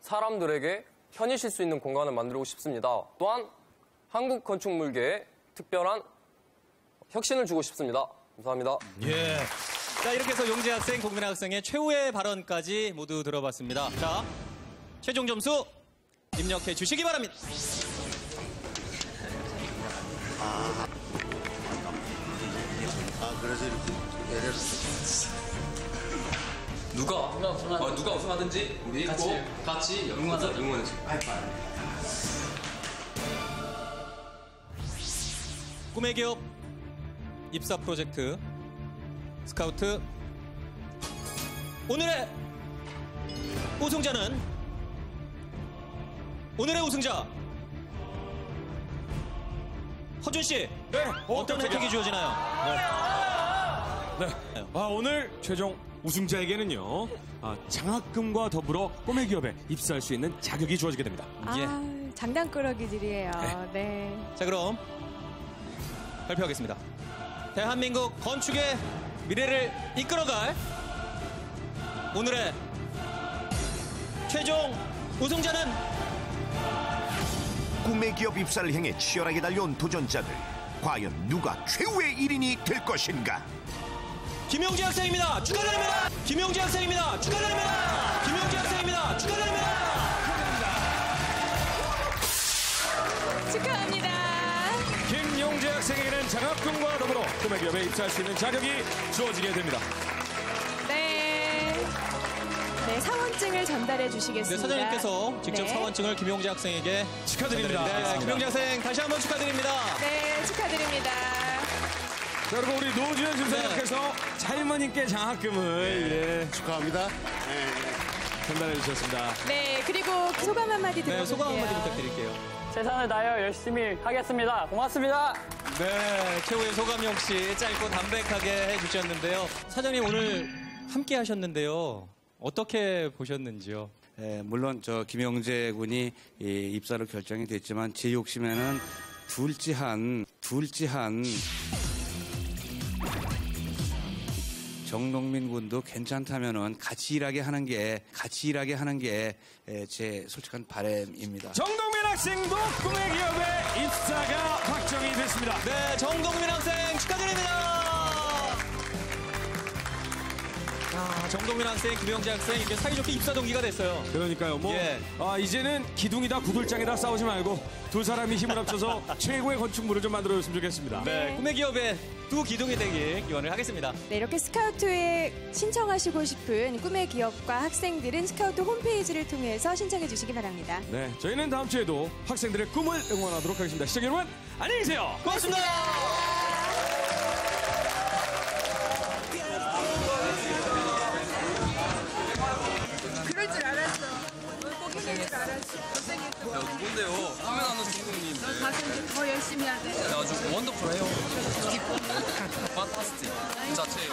사람들에게 편히 쉴 수 있는 공간을 만들고 싶습니다. 또한 한국 건축물계에 특별한 혁신을 주고 싶습니다. 감사합니다. 예. 자, 이렇게 해서 용재 학생, 공민 학생의 최후의 발언까지 모두 들어봤습니다. 자, 최종 점수 입력해 주시기 바랍니다. 그래서 이렇게 예를 누가 우승하든지 우리 같이 응원해줘. 꿈의 기업 입사 프로젝트 스카우트 오늘의 우승자 허준 씨. 네. 어떤 혜택이 주어지나요? 네. 오늘 최종 우승자에게는요, 장학금과 더불어 꿈의 기업에 입사할 수 있는 자격이 주어지게 됩니다. 예. 장난꾸러기들이에요. 네. 자, 그럼 발표하겠습니다. 대한민국 건축의 미래를 이끌어갈 오늘의 최종 우승자는 꿈의 기업 입사를 향해 치열하게 달려온 도전자들, 과연 누가 최후의 1인이 될 것인가? 김용재 학생입니다. 축하드립니다. 김용재 학생입니다. 축하드립니다. 김용재 학생입니다. 축하드립니다. 축하합니다. 김용재 학생에게는 장학금과 더불어 꿈의 기업에 입사할 수 있는 자격이 주어지게 됩니다. 네, 사원증을 전달해 주시겠습니다. 네, 사장님께서 직접 네. 사원증을 김용재 학생에게 축하드립니다. 네, 김용재 학생 다시 한번 축하드립니다. 네, 축하드립니다. 자, 그리고 우리 노주현 심사위원께서 자이머님께 장학금을 축하합니다. 전달해 주셨습니다. 네, 그리고 소감 한마디 들어볼게요. 네, 소감 한마디 부탁드릴게요. 최선을 다하여 열심히 하겠습니다. 고맙습니다. 네, 최후의 소감 역시 짧고 담백하게 해주셨는데요. 사장님 오늘 함께 하셨는데요. 어떻게 보셨는지요? 물론 저 김용재 군이 입사로 결정이 됐지만 제 욕심에는 둘째한 정동민 군도 괜찮다면은 같이 일하게 하는 게 제 솔직한 바람입니다. 정동민 학생도 꿈의 기업에 입사가 확정이 됐습니다. 네, 정동민 학생 축하드립니다. 정동민 학생, 김용재 학생 이렇게 사이좋게 입사 동기가 됐어요. 그러니까요. 예. 이제는 기둥이다 구들장이다 싸우지 말고 두 사람이 힘을 합쳐서 최고의 건축물을 좀 만들어줬으면 좋겠습니다. 네, 꿈의 기업의 두 기둥이 되길 기원을 하겠습니다. 네, 이렇게 스카우트에 신청하시고 싶은 꿈의 기업과 학생들은 스카우트 홈페이지를 통해서 신청해 주시기 바랍니다. 네, 저희는 다음 주에도 학생들의 꿈을 응원하도록 하겠습니다. 시청자 여러분, 안녕히 계세요. 고맙습니다. 그럴 줄 알았어. 꼭 해낼 줄 알았어. 고생했어. 야, 누군데요? 화면하는 중국님. 너 다시 더 열심히 해야 돼. 아주 원더풀해요. 판타스틱. 그 자체예요.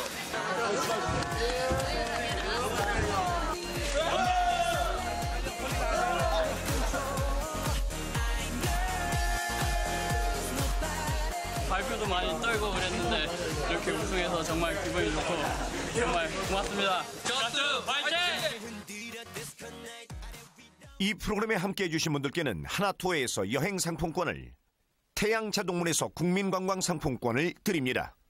발표도 많이 떨고 그랬는데 이렇게 우승해서 정말 기분이 좋고 정말 고맙습니다. 저스 화이팅! 이 프로그램에 함께해 주신 분들께는 하나투어에서 여행 상품권을, 태양자동문에서 국민관광 상품권을 드립니다.